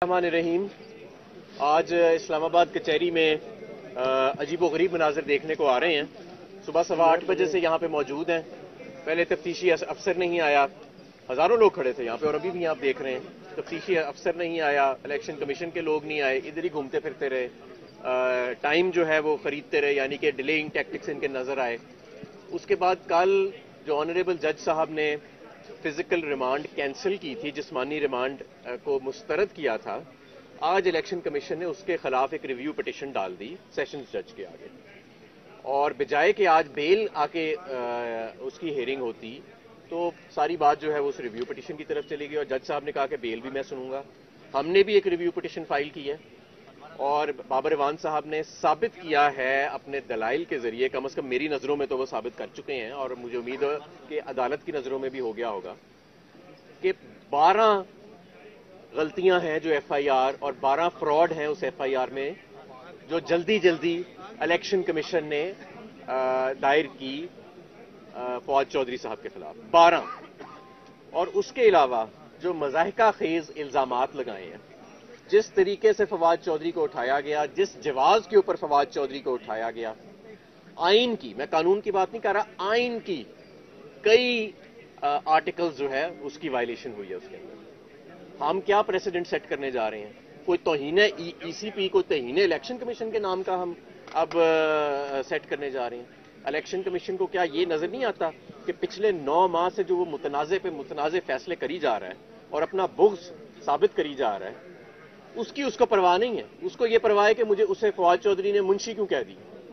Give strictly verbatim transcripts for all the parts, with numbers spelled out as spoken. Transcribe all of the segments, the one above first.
बिस्मिल्लाहिर्रहमानिर्रहीम। आज इस्लामाबाद कचहरी में अजीबो गरीब मनाजिर देखने को आ रहे हैं। सुबह सवा आठ बजे से यहाँ पे मौजूद हैं। पहले तफ्तीशी अफसर नहीं आया, हज़ारों लोग खड़े थे यहाँ पे और अभी भी आप देख रहे हैं तफ्तीशी अफसर नहीं आया, इलेक्शन कमीशन के लोग नहीं आए, इधर ही घूमते फिरते रहे, टाइम जो है वो खरीदते रहे, यानी कि डिलेइंग टैक्टिक्स इनके नज़र आए। उसके बाद कल जो ऑनरेबल जज साहब ने फिजिकल रिमांड कैंसिल की थी, जिस्मानी रिमांड को मुस्तरद किया था, आज इलेक्शन कमीशन ने उसके खिलाफ एक रिव्यू पिटिशन डाल दी सेशंस जज के आगे। और बजाय कि आज बेल आके आ, उसकी हेयरिंग होती तो सारी बात जो है वो उस रिव्यू पिटिशन की तरफ चली गई और जज साहब ने कहा कि बेल भी मैं सुनूंगा। हमने भी एक रिव्यू पिटिशन फाइल की है और बाबर इवान साहब ने साबित किया है अपने दलाइल के जरिए, कम अज कम मेरी नजरों में तो वो साबित कर चुके हैं और मुझे उम्मीद है कि अदालत की नजरों में भी हो गया होगा कि बारह गलतियां हैं जो एफ आई आर और बारह फ्रॉड हैं उस एफ आई आर में जो जल्दी जल्दी इलेक्शन कमीशन ने दायर की फवाद चौधरी साहब के खिलाफ बारह। और उसके अलावा जो मज़ाहिका खेज इल्जामात लगाए हैं, जिस तरीके से फवाद चौधरी को उठाया गया, जिस जवाज के ऊपर फवाद चौधरी को उठाया गया, आइन की, मैं कानून की बात नहीं कर रहा, आइन की कई आर्टिकल्स जो है उसकी वायलेशन हुई है उसके अंदर। हम क्या प्रेसिडेंट सेट करने जा रहे हैं? कोई तौहीन ई सी पी, कोई तौहीन इलेक्शन कमीशन के नाम का हम अब आ, सेट करने जा रहे हैं। इलेक्शन कमीशन को क्या ये नजर नहीं आता कि पिछले नौ माह से जो वो मुतनाज़े पे मुतनाज़े फैसले करी जा रहा है और अपना बुग़्ज़ साबित करी जा रहा है, उसकी उसको परवाह नहीं है। उसको ये परवाह है कि मुझे उसे फवाद चौधरी ने मुंशी क्यों कह दी।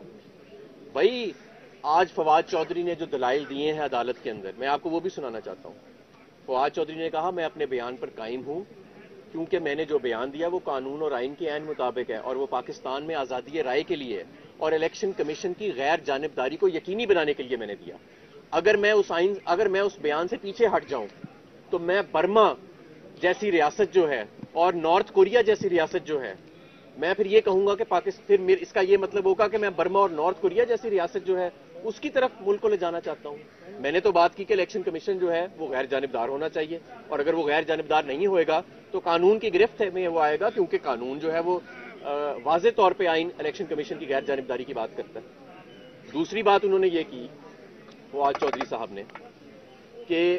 भाई आज फवाद चौधरी ने जो दलाइल दिए हैं अदालत के अंदर, मैं आपको वो भी सुनाना चाहता हूं। फवाद चौधरी ने कहा मैं अपने बयान पर कायम हूं क्योंकि मैंने जो बयान दिया वो कानून और आइन के ऐन मुताबिक है और वो पाकिस्तान में आज़ादी राय के लिए है और इलेक्शन कमीशन की गैर जानिबदारी को यकीनी बनाने के लिए मैंने दिया। अगर मैं उस आइन अगर मैं उस बयान से पीछे हट जाऊं तो मैं बर्मा जैसी रियासत जो है और नॉर्थ कोरिया जैसी रियासत जो है, मैं फिर ये कहूंगा कि पाकिस्तान, फिर इसका ये मतलब होगा कि मैं बर्मा और नॉर्थ कोरिया जैसी रियासत जो है उसकी तरफ मुल्क को ले जाना चाहता हूं। मैंने तो बात की कि इलेक्शन कमीशन जो है वो गैर जानिबदार होना चाहिए और अगर वो गैर जानिबदार नहीं होएगा तो कानून की गिरफ्त में वो आएगा, क्योंकि कानून जो है वो वाज़े तौर पे आइन इलेक्शन कमीशन की गैर जानिबदारी की बात करता है। दूसरी बात उन्होंने ये की फवाद चौधरी साहब ने कि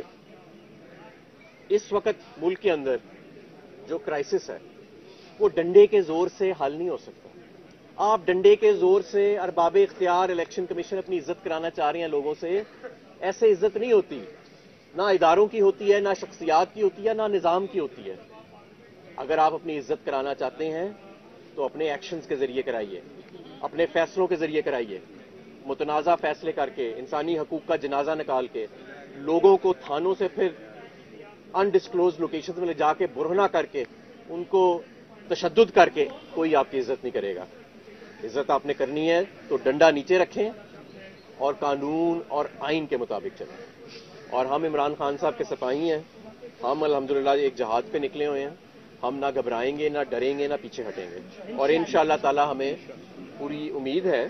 इस वक्त मुल्क के अंदर जो क्राइसिस है वो डंडे के जोर से हल नहीं हो सकता। आप डंडे के जोर से अरबाब इख्तियार इलेक्शन कमीशन अपनी इज्जत कराना चाह रहे हैं लोगों से, ऐसे इज्जत नहीं होती। ना इदारों की होती है, ना शख्सियात की होती है, ना निज़ाम की होती है। अगर आप अपनी इज्जत कराना चाहते हैं तो अपने एक्शंस के जरिए कराइए, अपने फैसलों के जरिए कराइए, मुतनाज़ा फैसले करके, इंसानी हकूक का जनाजा निकाल के, लोगों को थानों से फिर अनडिस्क्लोज लोकेशन में ले जाके बुरहना करके उनको तशद्दुद करके कोई आपकी इज्जत नहीं करेगा। इज्जत आपने करनी है तो डंडा नीचे रखें और कानून और आइन के मुताबिक चलें। और हम इमरान खान साहब के सिपाही हैं, हम अल्हम्दुलिल्लाह एक जहाद पे निकले हुए हैं। हम ना घबराएंगे, ना डरेंगे, ना पीछे हटेंगे और इंशाअल्लाह ताला हमें पूरी उम्मीद है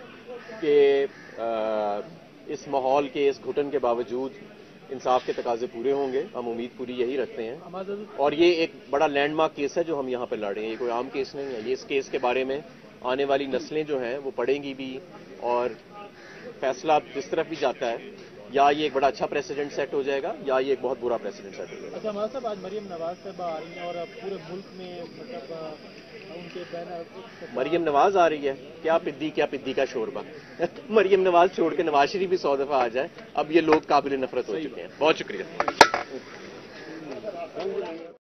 कि इस माहौल के, इस घुटन के बावजूद इंसाफ के तकाजे पूरे होंगे। हम उम्मीद पूरी यही रखते हैं और ये एक बड़ा लैंडमार्क केस है जो हम यहाँ पर लड़ रहे हैं। ये कोई आम केस नहीं है। ये इस केस के बारे में आने वाली नस्लें जो हैं वो पढ़ेंगी भी और फैसला जिस तरफ भी जाता है, या ये एक बड़ा अच्छा प्रेसिडेंट सेट हो जाएगा या ये एक बहुत बुरा प्रेसिडेंट सेट हो जाएगा। अच्छा हमारे साहब, आज मरियम नवाज साहब आ रही हैं और पूरे मुल्क में मतलब उनके बैनर, मरियम नवाज आ रही है, क्या पिद्दी क्या पिद्दी का शोरबा मरियम नवाज छोड़ के नवाज शरीफ भी सौ दफा आ जाए, अब ये लोग काबिल नफरत हो चुके हैं। बहुत शुक्रिया।